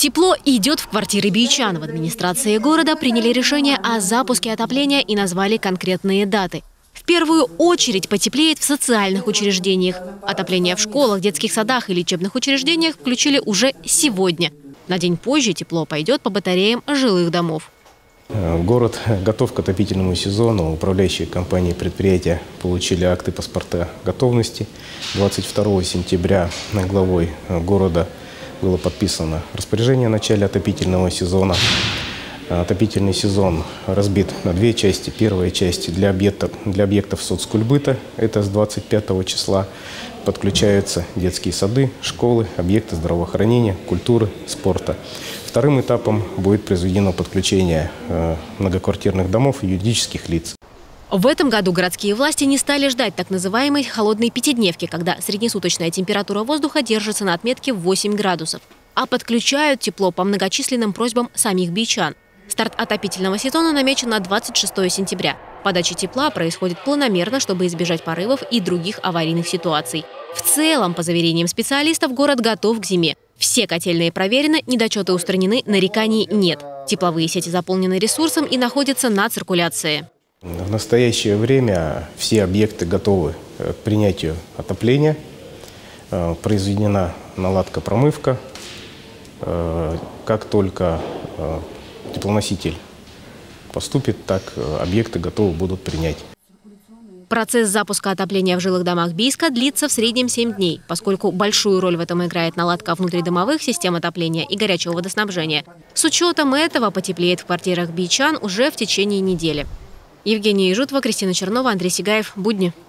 Тепло идет в квартиры бичан. В администрации города приняли решение о запуске отопления и назвали конкретные даты. В первую очередь потеплеет в социальных учреждениях. Отопление в школах, детских садах и лечебных учреждениях включили уже сегодня. На день позже тепло пойдет по батареям жилых домов. Город готов к отопительному сезону. Управляющие компании и предприятия получили акты паспорта готовности. 22 сентября главой города было подписано распоряжение о начале отопительного сезона. Отопительный сезон разбит на две части. Первая часть для объектов соцкультбыта. Это с 25 числа подключаются детские сады, школы, объекты здравоохранения, культуры, спорта. Вторым этапом будет произведено подключение многоквартирных домов и юридических лиц. В этом году городские власти не стали ждать так называемой холодной пятидневки, когда среднесуточная температура воздуха держится на отметке в 8 градусов. А подключают тепло по многочисленным просьбам самих бичан. Старт отопительного сезона намечен на 26 сентября. Подача тепла происходит планомерно, чтобы избежать порывов и других аварийных ситуаций. В целом, по заверениям специалистов, город готов к зиме. Все котельные проверены, недочеты устранены, нареканий нет. Тепловые сети заполнены ресурсом и находятся на циркуляции. В настоящее время все объекты готовы к принятию отопления. Произведена наладка-промывка. Как только теплоноситель поступит, так объекты готовы будут принять. Процесс запуска отопления в жилых домах Бийска длится в среднем 7 дней, поскольку большую роль в этом играет наладка внутридомовых систем отопления и горячего водоснабжения. С учетом этого потеплеет в квартирах бичан уже в течение недели. Евгения Ижутова, Кристина Чернова, Андрей Сигаев. Будни.